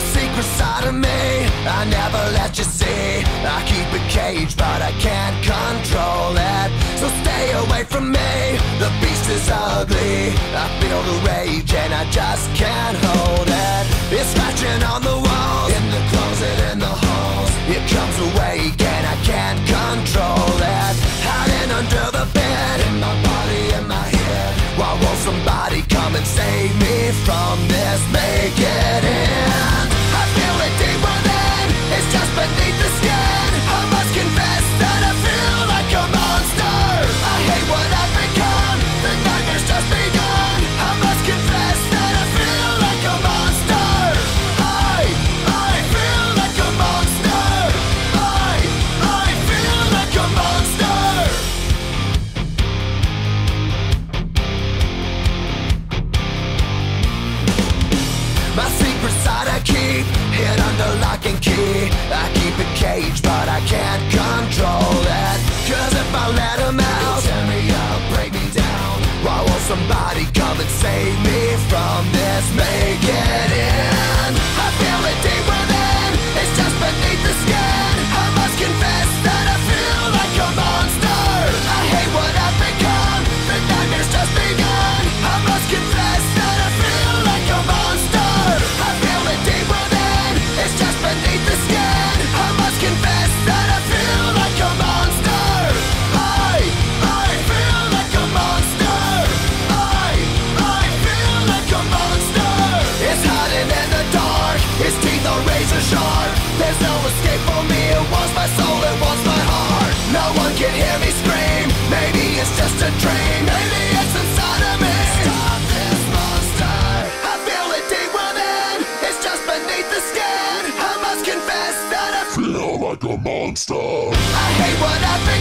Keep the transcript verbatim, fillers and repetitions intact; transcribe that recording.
secret side of me I never let you see. I keep it caged but I can't control it. So stay away from me, the beast is ugly. I feel the rage and I just can't hold it. It's scratching on the walls, in the closet, in the halls. It comes awake and I can't control it. Hiding under the bed, in my body, in my head. Why won't somebody come and save me from this? Make it end. I feel it deep within, it's just beneath the skin. I must confess that I feel like a monster. I hate what I've become, the nightmare's just begun. I must confess that I feel like a monster. I, I feel like a monster. I, I feel like a monster. My secret side I keep hid under lock and key. I keep it caged but I can't control it. Cause if I let him out, he'll tear me up, break me down. Why won't somebody come and save me from this? Make it end. I feel it deep within, it's just beneath the skin. I must confess that I feel like a monster. I hate what I've become, the nightmare's just begun. I must confess that I feel like a monster. I feel it deep within, it's just beneath the skin. I must confess that I feel like a monster. I, I feel like a monster. I, I feel like a monster. It's hiding in the dark, its teeth are razor sharp. There's no escape for me, it wants my soul, it wants my heart. No one can hear me scream, maybe it's just a dream. Maybe it's inside of me. Stop this monster. I feel it deep within, it's just beneath the skin. I must confess that I feel like a monster. I hate what I've been